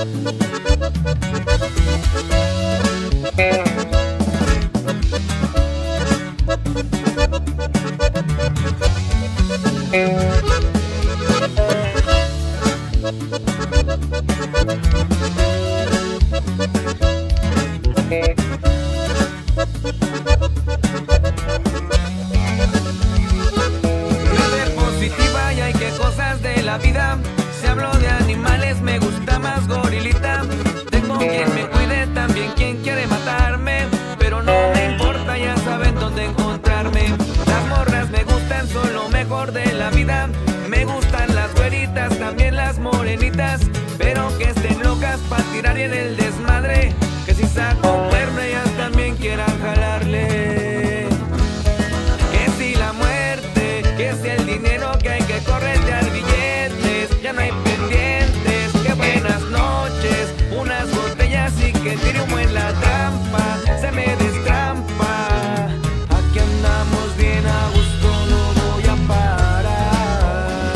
Positiva y hay que cosas de la vida. Si hablo de animales me gusta más gorilita. Tengo quien me cuide, también quien quiere matarme, pero no me importa, ya saben dónde encontrarme. Las morras me gustan, son lo mejor de la vida. Me gustan las güeritas, también las morenitas, pero que estén locas pa' tirar en el desmadre. Que si saco un cuerno ellas también quieran jalarle. Que si la muerte, que si el dinero, que hay que corretear billetes. Ya no hay pendientes, que buenas noches, unas botellas y que tire humo en la trampa. Se me destrampa, aquí andamos bien a gusto, no voy a parar.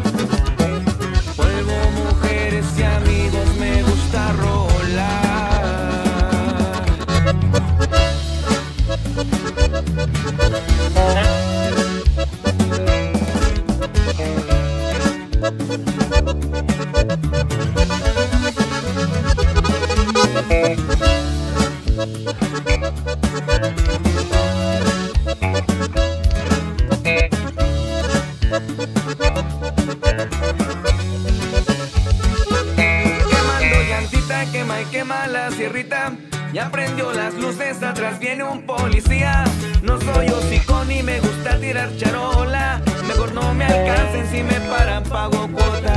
Vuelvo mujeres y amigos, me gusta rolar. Quemando llantita, quema y quema la sierrita. Ya prendió las luces, atrás viene un policía. No soy hocico ni me gusta tirar charola. Mejor no me alcancen, si me paran pago cuota.